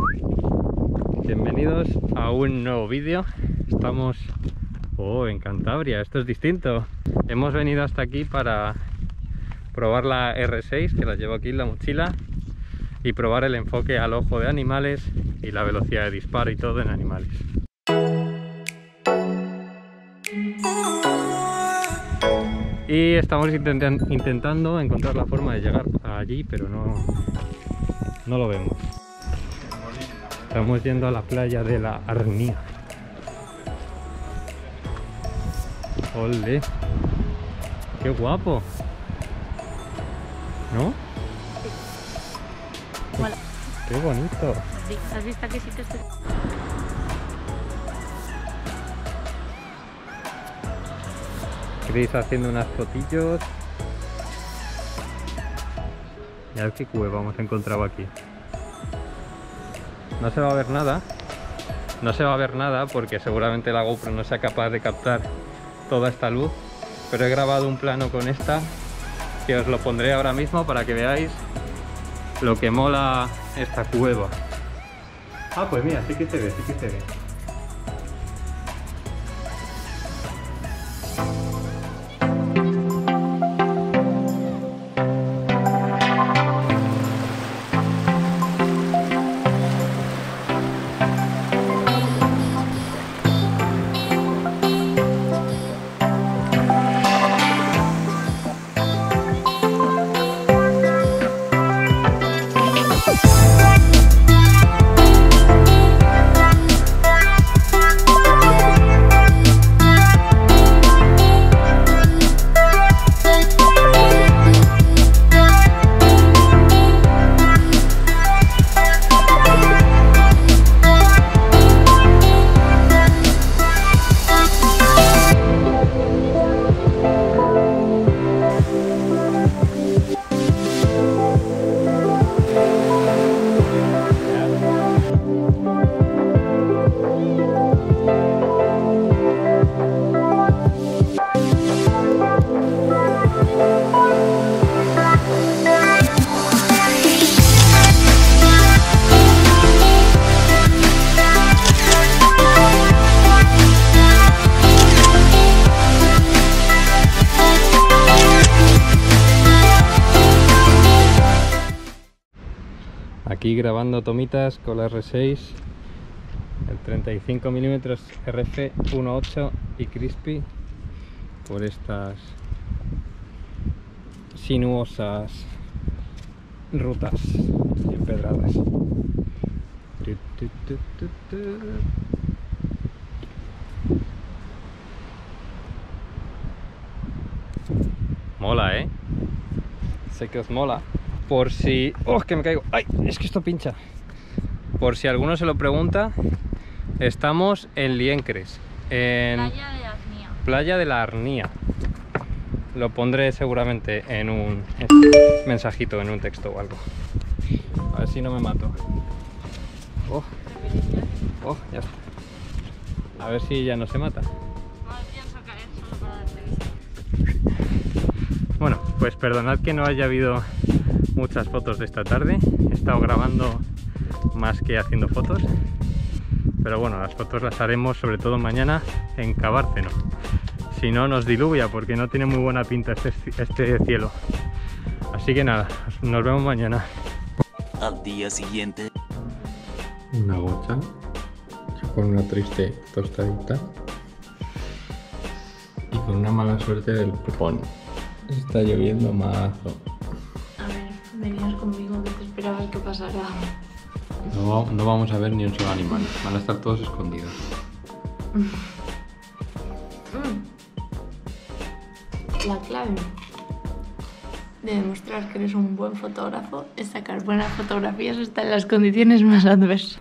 Bienvenidos a un nuevo vídeo. Estamos en Cantabria, esto es distinto. Hemos venido hasta aquí para probar la R6, que la llevo aquí en la mochila, y probar el enfoque al ojo de animales y la velocidad de disparo y todo en animales. Y estamos intentando encontrar la forma de llegar allí, pero no lo vemos. Estamos yendo a la playa de la Arnia. ¡Ole! ¡Qué guapo! ¿No? Hola. ¡Qué bonito! ¿Has visto que sí te estoy...? Chris haciendo unas fotillos. Mirad qué cueva hemos encontrado aquí. No se va a ver nada. No se va a ver nada porque seguramente la GoPro no sea capaz de captar toda esta luz. Pero he grabado un plano con esta que os lo pondré ahora mismo para que veáis lo que mola esta cueva. Ah, pues mira, sí que se ve, sí que se ve. Aquí grabando tomitas con la R6, el 35 mm RF 1.8 y crispy por estas sinuosas rutas empedradas. Mola, ¿eh? Sé que os mola. Por si... ¡Oh, que me caigo! ¡Ay! Es que esto pincha. Por si alguno se lo pregunta, estamos en Liencres, en Playa de Arnia. Playa de la Arnia. Lo pondré seguramente en un mensajito, en un texto o algo. A ver si no me mato. ¡Oh! ¡Oh! Ya está. A ver si ya no se mata. No pienso caer solo para darte vista. Bueno, pues perdonad que no haya habido muchas fotos de esta tarde. He estado grabando más que haciendo fotos, pero bueno, las fotos las haremos sobre todo mañana en Cabárceno. Si no, nos diluvia porque no tiene muy buena pinta este cielo. Así que nada, nos vemos mañana. Al día siguiente. Una gocha con una triste tostadita y con una mala suerte del pepón. Está lloviendo mazo. A ver, venías conmigo que te esperabas que pasara. No vamos a ver ni un solo animal, van a estar todos escondidos. La clave de demostrar que eres un buen fotógrafo es sacar buenas fotografías hasta en las condiciones más adversas.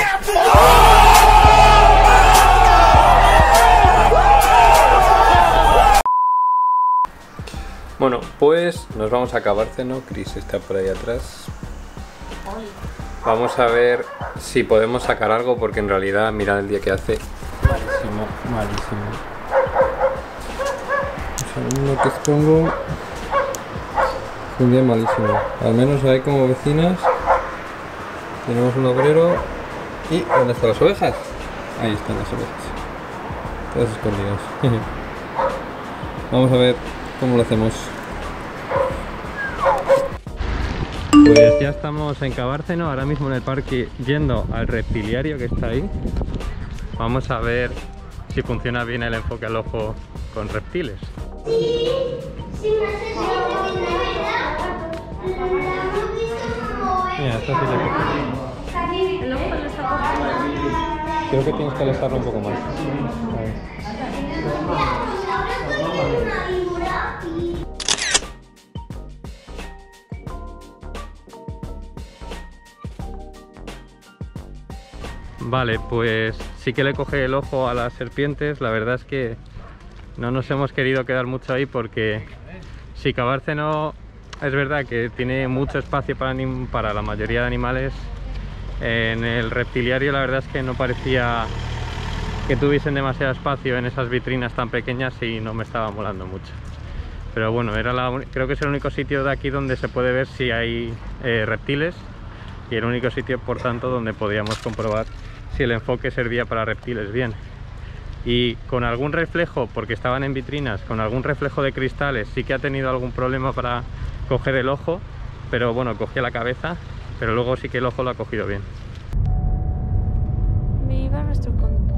Bueno, pues nos vamos a Cabárceno. Chris está por ahí atrás. Vamos a ver si podemos sacar algo, porque en realidad mirad el día que hace. Malísimo, malísimo. Un segundo que expongo. Un día malísimo. Al menos ahí como vecinas tenemos un obrero ¿Y dónde están las ovejas? Ahí están las ovejas. Todas escondidas. Vamos a ver cómo lo hacemos. Pues ya estamos en Cabárceno, ahora mismo en el parque, yendo al reptiliario que está ahí. Vamos a ver si funciona bien el enfoque al ojo con reptiles. Mira, esta sí la coge. El ojo lo está cogiendo. Creo que tienes que alejarlo un poco más. Vale, pues sí que le coge el ojo a las serpientes. La verdad es que no nos hemos querido quedar mucho ahí porque si Cabárceno es verdad que tiene mucho espacio para la mayoría de animales, en el reptiliario la verdad es que no parecía que tuviesen demasiado espacio en esas vitrinas tan pequeñas y no me estaba molando mucho. Pero bueno, creo que es el único sitio de aquí donde se puede ver si hay reptiles y el único sitio, por tanto, donde podíamos comprobar si el enfoque servía para reptiles bien. Y con algún reflejo, porque estaban en vitrinas, con algún reflejo de cristales sí que ha tenido algún problema para coger el ojo, pero bueno, cogía la cabeza, pero luego sí que el ojo lo ha cogido bien. Viva nuestro conductor.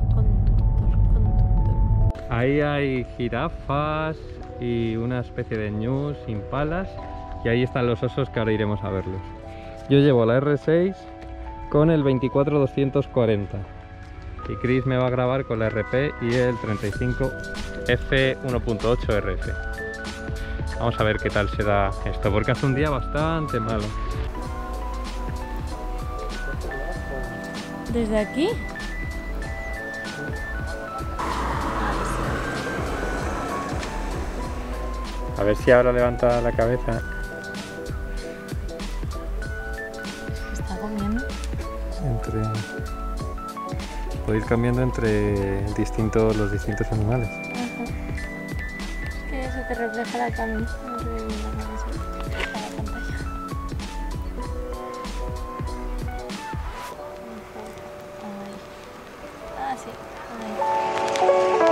Ahí hay jirafas y una especie de ñus, impalas, y ahí están los osos que ahora iremos a verlos. Yo llevo la R6 con el 24-240 y Chris me va a grabar con la RP y el 35 F1.8 RF. Vamos a ver qué tal se da esto, porque hace un día bastante malo. ¿Desde aquí? A ver si ahora levanta la cabeza. Está comiendo. Puede ir cambiando entre los distintos animales. Ajá. Es que se te refleja la camisa. No se ve bien la camisa. A la pantalla. Ahí. Ah, sí. Ahí.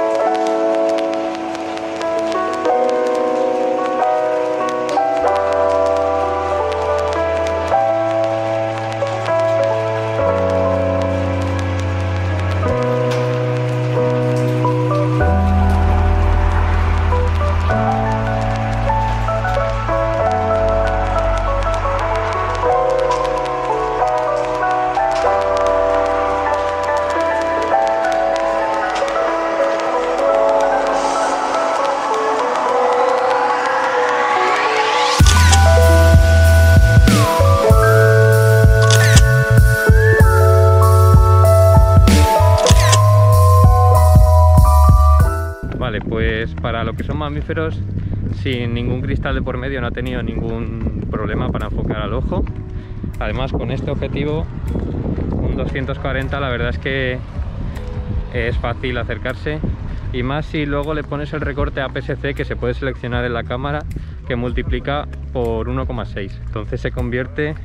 Vale, pues para lo que son mamíferos, sin ningún cristal de por medio, no ha tenido ningún problema para enfocar al ojo. Además, con este objetivo, un 240, la verdad es que es fácil acercarse, y más si luego le pones el recorte APS-C que se puede seleccionar en la cámara, que multiplica por 1,6. Entonces se convierte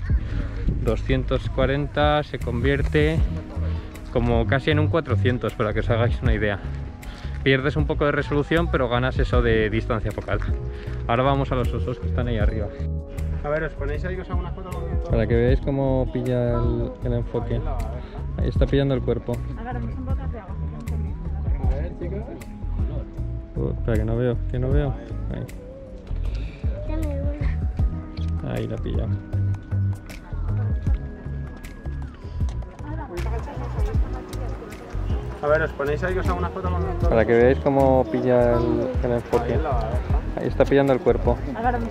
240, se convierte como casi en un 400, para que os hagáis una idea. Pierdes un poco de resolución, pero ganas eso de distancia focal. Ahora vamos a los osos que están ahí arriba. A ver, os ponéis ahí que os hago una foto con todo. Para que veáis cómo pilla el enfoque. Ahí está pillando el cuerpo. Agarramos un poco de agua. A ver, chicos. Espera, que no veo. Ahí. Ahí la pilla. A ver, os ponéis ahí que os hago una foto con todo. Para que veáis cómo pilla el enfoque. Ahí está pillando el cuerpo. Agarramos.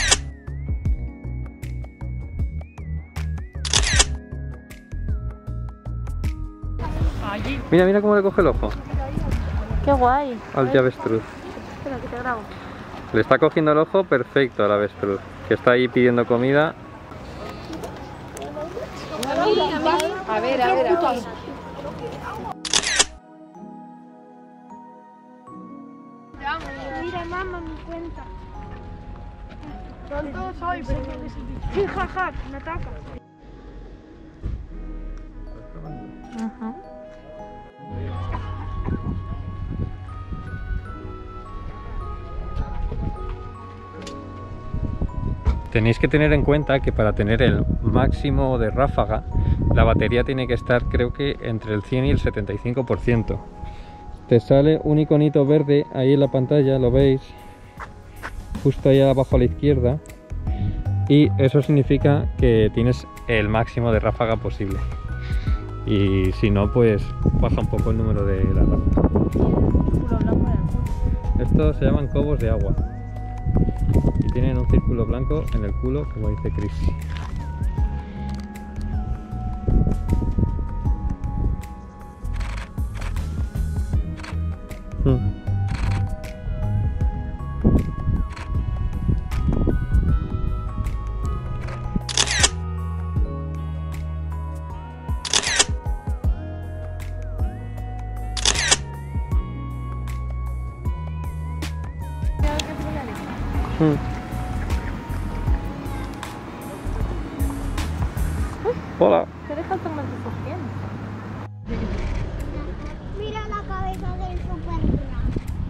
Mira cómo le coge el ojo Qué guay. al avestruz. Espera, que te grabo. Le está cogiendo el ojo perfecto al avestruz, que está ahí pidiendo comida. A ver. Mira, mamá, me cuenta. Tonto soy, pero... Sí, jaja, me ataca. Tenéis que tener en cuenta que para tener el máximo de ráfaga, la batería tiene que estar, creo que, entre el 100 y el 75%. Te sale un iconito verde ahí en la pantalla, lo veis, justo ahí abajo a la izquierda, y eso significa que tienes el máximo de ráfaga posible. Y si no, pues baja un poco el número de la ráfaga. Estos se llaman cobos de agua y tienen un círculo blanco en el culo, como dice Chris. Hola. ¿Qué dejas tomar tu cogida? Mira la cabeza del Superman.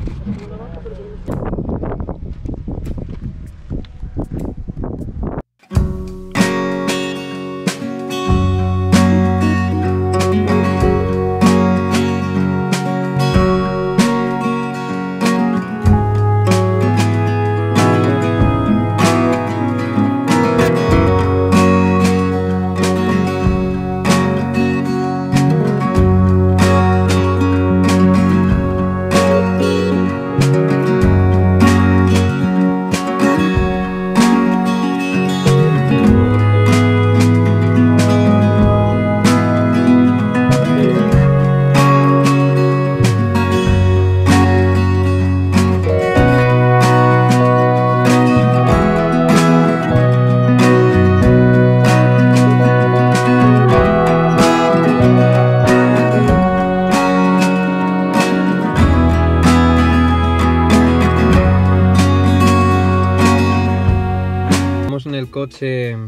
En el coche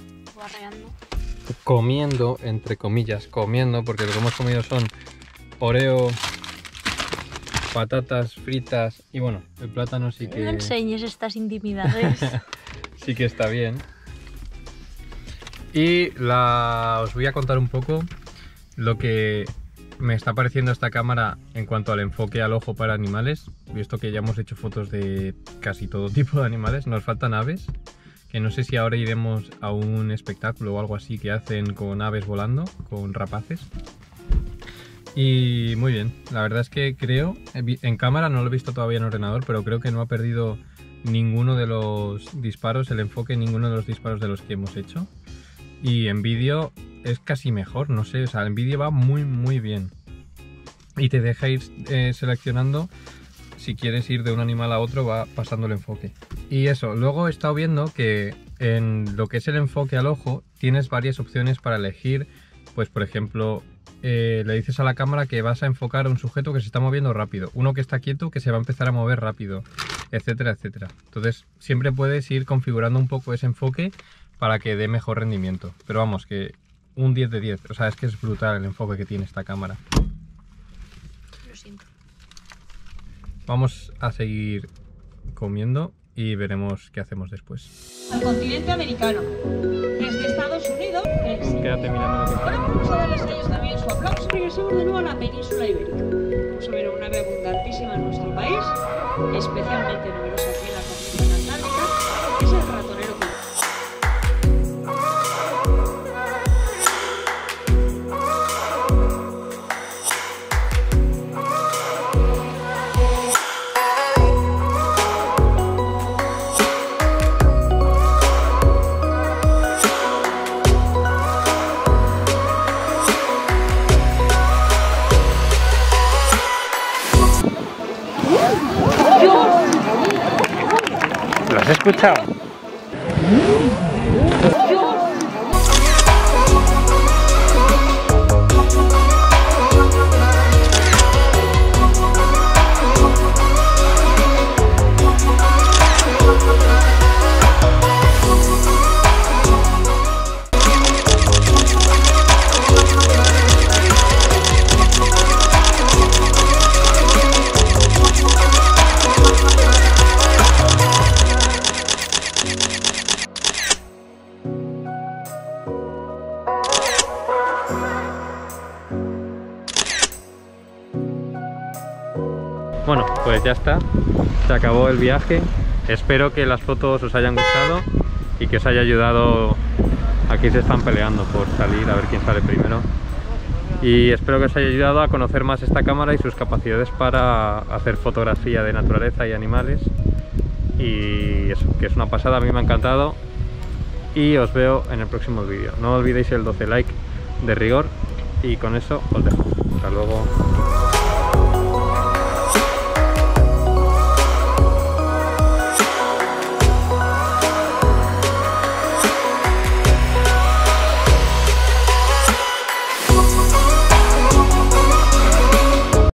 comiendo, entre comillas, comiendo, porque lo que hemos comido son Oreo, patatas fritas y bueno, el plátano sí que... No enseñes estas intimidades. Sí que está bien. Y os voy a contar un poco lo que me está pareciendo esta cámara en cuanto al enfoque al ojo para animales, visto que ya hemos hecho fotos de casi todo tipo de animales. Nos faltan aves, que no sé si ahora iremos a un espectáculo o algo así que hacen con aves volando, con rapaces. Y muy bien, la verdad es que creo, en cámara no lo he visto todavía en ordenador, pero creo que no ha perdido ninguno de los disparos, el enfoque en ninguno de los disparos de los que hemos hecho. Y en vídeo es casi mejor, no sé, o sea, en vídeo va muy bien. Y te deja ir seleccionando. Si quieres ir de un animal a otro, va pasando el enfoque. Y eso, luego he estado viendo que en lo que es el enfoque al ojo tienes varias opciones para elegir. Pues por ejemplo, le dices a la cámara que vas a enfocar a un sujeto que se está moviendo rápido, uno que está quieto que se va a empezar a mover rápido, etcétera, etcétera. Entonces siempre puedes ir configurando un poco ese enfoque para que dé mejor rendimiento. Pero vamos, que un 10 de 10, o sea, es que es brutal el enfoque que tiene esta cámara. Lo siento. Vamos a seguir comiendo y veremos qué hacemos después. Al continente americano. Desde Estados Unidos. Quédate mirando lo que Bueno, vamos a darles a ellos también su aplauso. Regresemos de nuevo a la península ibérica. Vamos a ver una ave abundantísima en nuestro país, especialmente numerosa aquí en la cornisa atlántica, que es el ratonero común. ¿Lo has escuchado? Bueno, pues ya está, se acabó el viaje. Espero que las fotos os hayan gustado y que os haya ayudado. Aquí se están peleando por salir, a ver quién sale primero. Y espero que os haya ayudado a conocer más esta cámara y sus capacidades para hacer fotografía de naturaleza y animales. Y eso, que es una pasada, a mí me ha encantado. Y os veo en el próximo vídeo. No olvidéis el 12 like de rigor. Y con eso os dejo. Hasta luego.